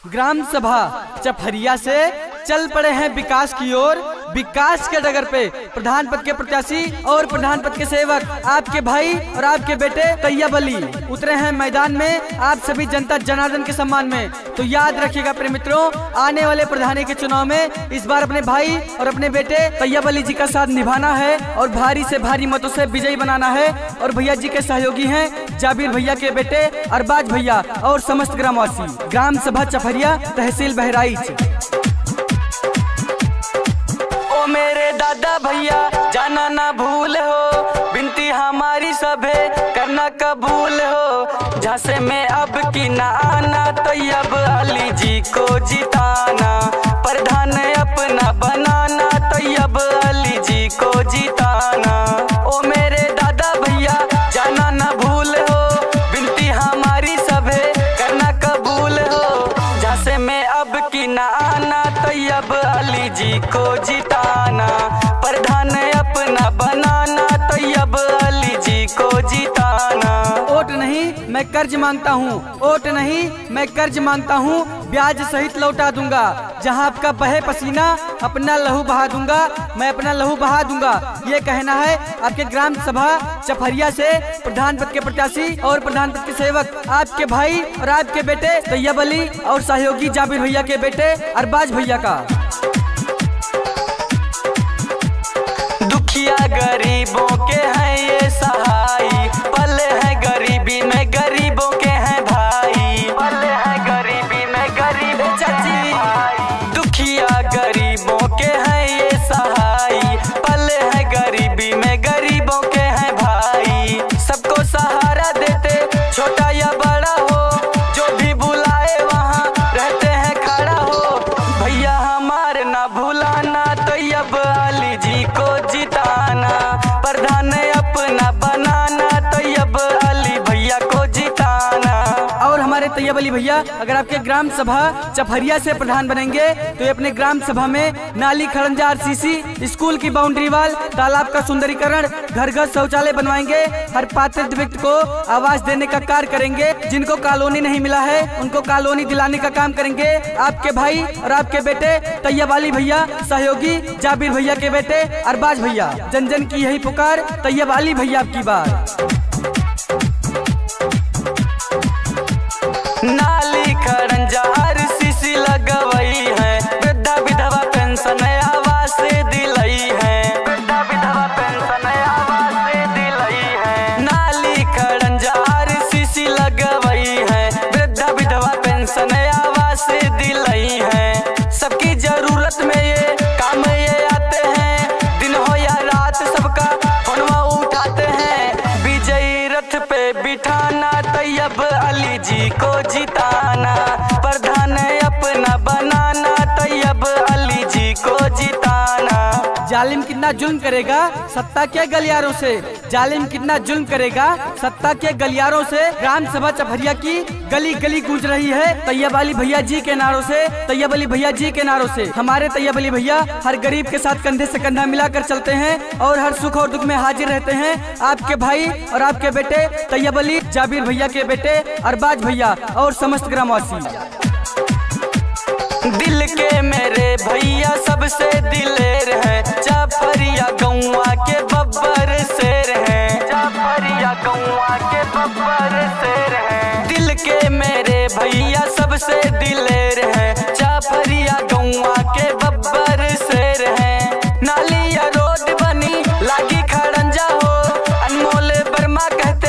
Gram सभा चपहरिया से चल पड़े हैं विकास की ओर। विकास के डगर पे प्रधान पद के प्रत्याशी और प्रधान पद के सेवक आपके भाई और आपके बेटे तैयब अली उतरे हैं मैदान में आप सभी जनता जनार्दन के सम्मान में। तो याद रखिएगा प्रिय मित्रों, आने वाले प्रधानी के चुनाव में इस बार अपने भाई और अपने बेटे तैयब अली जी का साथ निभाना है और भारी से भारी मतों से विजयी बनाना है। और भैया जी के सहयोगी हैं जाबिर भैया के बेटे अरबाज भैया और समस्त ग्रामवासी। ग्राम सभा चपहरिया, तहसील बहराइच। ओ मेरे दादा भैया जाना ना भूल हो, बिनती हमारी सभे करना कबूल हो। झांसे में अब की ना आना, तैयब अली जी को जिताना, प्रधान अपना बनाना, तैयब अली जी को जिताना। ओ मेरे दादा भैया जाना ना भूल हो, बिनती हमारी सभे करना कबूल हो। झांसे में अब की ना आना, तैयब अली जी को जिताना, प्रधान अपना बनाना, तैयब अली जी को जिताना। वोट नहीं मैं कर्ज मांगता हूँ, वोट नहीं मैं कर्ज मांगता हूँ, ब्याज सहित लौटा दूंगा। जहाँ आपका बहे पसीना अपना लहू बहा दूंगा, मैं अपना लहू बहा दूंगा। ये कहना है आपके ग्राम सभा चपहरिया से प्रधान पद के प्रत्याशी और प्रधान पद के सेवक आपके भाई और आपके बेटे तैयब अली और सहयोगी जाबिर भैया के बेटे अरबाज भैया का। दुखिया गरीबों के हैं ये सहाई, पल है गरीबी में गरीबों के हैं भाई, पल है गरीबी में गरीब चाची। दुखिया गरीबों के हैं ये सहाई, पल है गरीबी में गरीबों के हैं भाई। सबको सहारा देते छोटा या बड़ा हो, जो भी बुलाए वहाँ रहते हैं खड़ा हो। भैया हमारे ना भुलाना, तैयब अली जी को जिताना, प्रधान अपना बनाना, तैयब अली भैया को जिताना। और हमारे तैयब अली भैया अगर आपके ग्राम सभा चपहरिया से प्रधान बनेंगे तो ये अपने ग्राम सभा में नाली खड़ंजा आरसीसी, स्कूल की बाउंड्री वाल, तालाब का सुंदरीकरण, घर घर शौचालय बनवाएंगे। हर पात्र व्यक्ति को आवास देने का कार्य करेंगे। जिनको कॉलोनी नहीं मिला है उनको कॉलोनी दिलाने का काम करेंगे। आपके भाई और आपके बेटे तैयब अली भैया, सहयोगी जाबिर भैया के बेटे अरबाज भैया। जन जन की यही पुकार, तैयब अली भैया आपकी बात। नाली खड़ंजा आरसीसी लगवई है, वृद्धा विधवा पेंशन आवास दिलई है, वृद्धा विधवा पेंशन आवास दिलई है। नाली खड़ंजा आरसीसी लगवई है, वृद्धा विधवा पेंशन आवास दिलई है। सबकी जरूरत में ये काम ये आते हैं, दिन हो या रात सबका फोनवा उठाते हैं। विजयी रथ पे बिठाना, तैयब अली जी को जिताना, प्रधान अपना बनाना, तैयब अली जी को जिताना। जालिम कितना जुल्म करेगा सत्ता के गलियारों से, जालिम कितना जुल्म करेगा सत्ता के गलियारों से। ग्राम सभा चपहरिया की गली गली गूंज रही है तैयब अली भैया जी के नारों से, तैयब अली भैया जी के नारों से। हमारे तैयब अली भैया हर गरीब के साथ कंधे से कंधा मिलाकर चलते हैं और हर सुख और दुख में हाजिर रहते हैं। आपके भाई और आपके बेटे तैयब अली, जाबिर भैया के बेटे अरबाज भैया और समस्त ग्रामवासी। दिल के मेरे भैया सबसे दिलेर है, चपहरिया गौवा के बब्बर शेर है, चपहरिया गौवा के बब्बर शेर है। दिल के मेरे भैया सबसे दिलेर है, चपहरिया गौवा के बब्बर शेर है। नाली या रोड बनी लागी खड़ंजा हो, अनमोल वर्मा कहते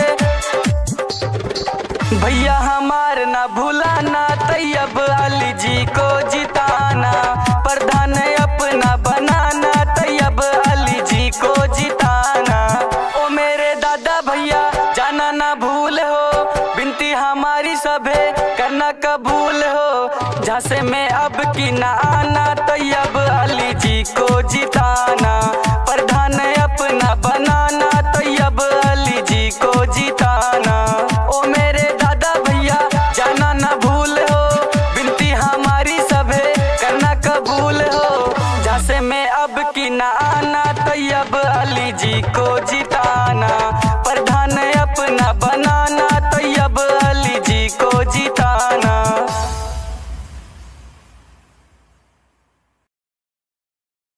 भैया हमार ना भुलाना, तैयब अली जी को जिताना, प्रधान अपना बनाना, तैयब अली जी को जिताना। ओ मेरे दादा भैया जाना ना भूल हो, बिनती हमारी सभे करना कबूल हो। झांसे में अब की ना आना, तैयब अली जी को जिताना, प्रधान अपना बनाना, तैयब